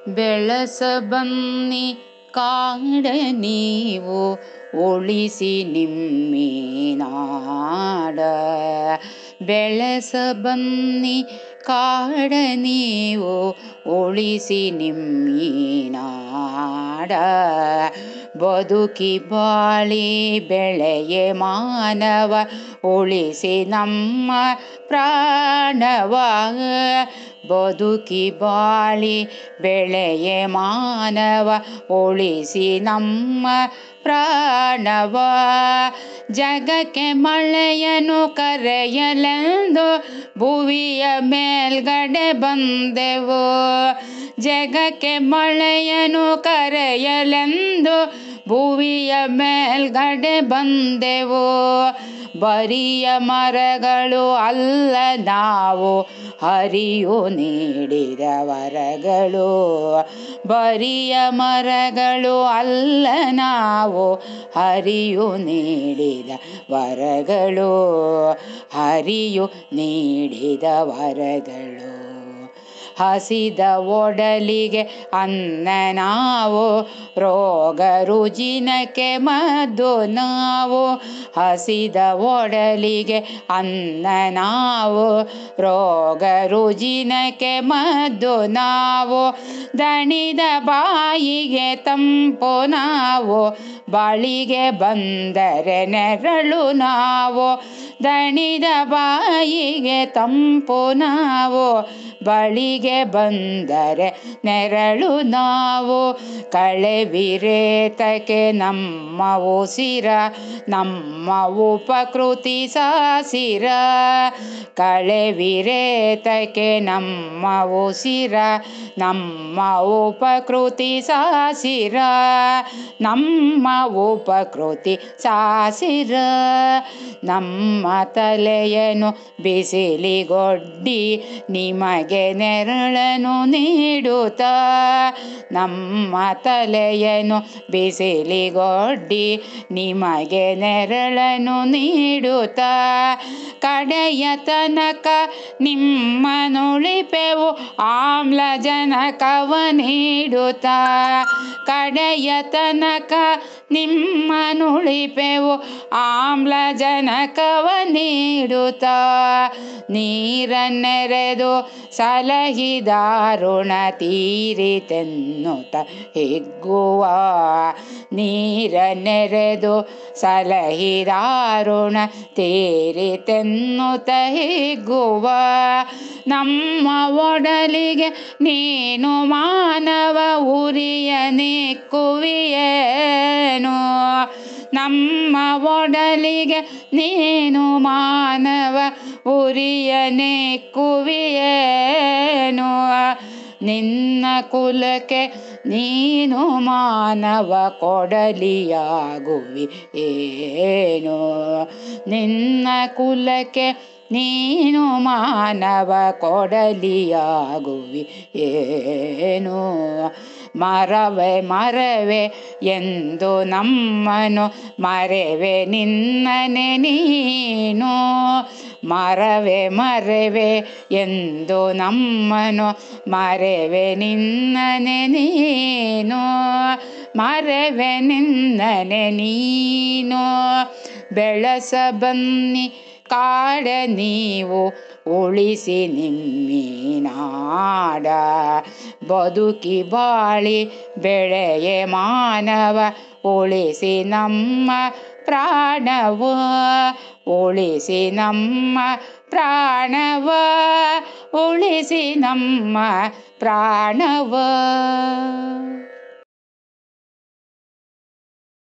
ಬೆಳಸ ಬನ್ನಿ ಕಾಡ ನೀವು ಉಳಿಸಿ ನಿಮ್ಮಿನಾಡ. ಬೆಳಸ ಬನ್ನಿ ಕಾಡ ನೀವು ಉಳಿಸಿ ನಿಮ್ಮಿನಾಡ. ಬದುಕಿ ಬಾಳಿ ಬೆಳೆಯೇ ಮಾನವ ಉಳಿಸಿ ನಮ್ಮ ಪ್ರಾಣವ. ಬದುಕಿ ಬಾಳಿ ಬೆಳೆಯೇ ಮಾನವ ಉಳಿಸಿ ನಮ್ಮ ಪ್ರಾಣವ. ಜಗಕ್ಕೆ ಮಳೆಯನ್ನು ಕರೆಯಲೆಂದು ಭುವಿಯ ಮೇಲ್ಗಡೆ ಬಂದೆವು. ಜಗಕ್ಕೆ ಮಳೆಯನ್ನು ಕರೆಯಲೆಂದು ಭುವಿಯ ಮೇಲ್ಗಡೆ ಬಂದೆವು. ಬರಿಯ ಮರಗಳು ಅಲ್ಲ ನಾವು ಹರಿಯು ನೀಡಿದ ವರಗಳು. ಬರಿಯ ಮರಗಳು ಅಲ್ಲ ನಾವು ಹರಿಯು ನೀಡಿದ ವರಗಳು. ಹರಿಯು ನೀಡಿದ ವರಗಳು. ಹಸಿದ ಒಡಲಿಗೆ ಅನ್ನ ನಾವು ರೋಗ ರುಜಿನಕ್ಕೆ ಮದ್ದು ನಾವು. ಹಸಿದ ಒಡಲಿಗೆ ಅನ್ನ ನಾವು ರೋಗ ರುಜಿನಕ್ಕೆ ಮದ್ದು ನಾವು. ದಣಿದ ಬಾಯಿಗೆ ತಂಪು ನಾವು ಬಳಿಗೆ ಬಂದರೆ ನೆರಳು ನಾವು. ದಣಿದ ಬಾಯಿಗೆ ತಂಪು ನಾವು ಬಳಿಗೆ ಬಂದರೆ ನೆರಳು ನಾವು. ಕಳೆವಿರೇತಕ್ಕೆ ನಮ್ಮ ಉಸಿರ ನಮ್ಮ ಉಪಕೃತಿ ಸಾಸಿರ. ಕಳೆವಿರೇತಕ್ಕೆ ನಮ್ಮ ಉಸಿರ ನಮ್ಮ ಉಪಕೃತಿ ಸಾಸಿರ. ನಮ್ಮ ಉಪಕೃತಿ ಸಾಸಿರ. ನಮ್ಮ ತಲೆಯನ್ನು ಬಿಸಿಲಿಗೊಡ್ಡಿ ನಿಮಗೆ ನೆರಳನ್ನು ನೀಡುತ್ತಾ. ನಮ್ಮ ತಲೆಯನ್ನು ಬಿಸಿಲಿಗೊಡ್ಡಿ ನಿಮಗೆ ನೆರಳನ್ನು ನೀಡುತ್ತಾ. ಕಡೆಯ ತನಕ ನಿಮ್ಮನುಳಿಪೆವು ಆಮ್ಲಜನಕವ ನೀಡುತ್ತಾ. ಕಡೆಯ ತನಕ ನಿಮ್ಮನುಳಿಪೆವು ಆಮ್ಲಜನಕವ ನೀಡುತ್ತಾ. ನೀರನ್ನೆರೆದು ಸಲಹಿದಾರುಣ ತೀರಿತೆನ್ನುತ್ತ ಹಿಗ್ಗುವ. ನೀರನ್ನೆರೆದು ಸಲಹಿದಾರುಣ ತೀರಿತೆನ್ನುತ್ತ ಹಿಗ್ಗುವ. ನಮ್ಮ ಒಡಲಿಗೆ ನೀನು ಮಾನವ ಉರಿಯ ನೆಕ್ಕುವಿಯೇನು. ನಮ್ಮ ಒಡಲಿಗೆ ನೀನು ಮಾನವ ಉರಿಯ ನೆಕ್ಕುವಿಯೇನು. ನಿನ್ನ ಕುಲಕ್ಕೆ ನೀನು ಮಾನವ ಕೊಡಲಿಯಾಗುವಿ ಏನು. ನಿನ್ನ ಕುಲಕ್ಕೆ ನೀನು ಮಾನವ ಕೊಡಲಿಯಾಗುವಿ ಏನು. ಮರವೆ ಮರವೆ ಎಂದು ನಮ್ಮನು ಮರೆವೆ ನಿನ್ನನೆ ನೀನು. ಮರವೆ ಮರವೆ ಎಂದು ನಮ್ಮನು ಮರೆವೆ ನಿನ್ನನೆ ನೀನು. ಮರೆವೆ ನಿನ್ನನೆ ನೀನು. ಬೆಳಸ ಬನ್ನಿ ಕಾಡ ನೀವು ಉಳಿಸಿ ನಿಮ್ಮಿನಾಡ. ಬದುಕಿ ಬಾಳಿ ಬೆಳೆಯೇ ಮಾನವ ಉಳಿಸಿ ನಮ್ಮ ಪ್ರಾಣವ. ಉಳಿಸಿ ನಮ್ಮ ಪ್ರಾಣವ. ಉಳಿಸಿ ನಮ್ಮ ಪ್ರಾಣವ.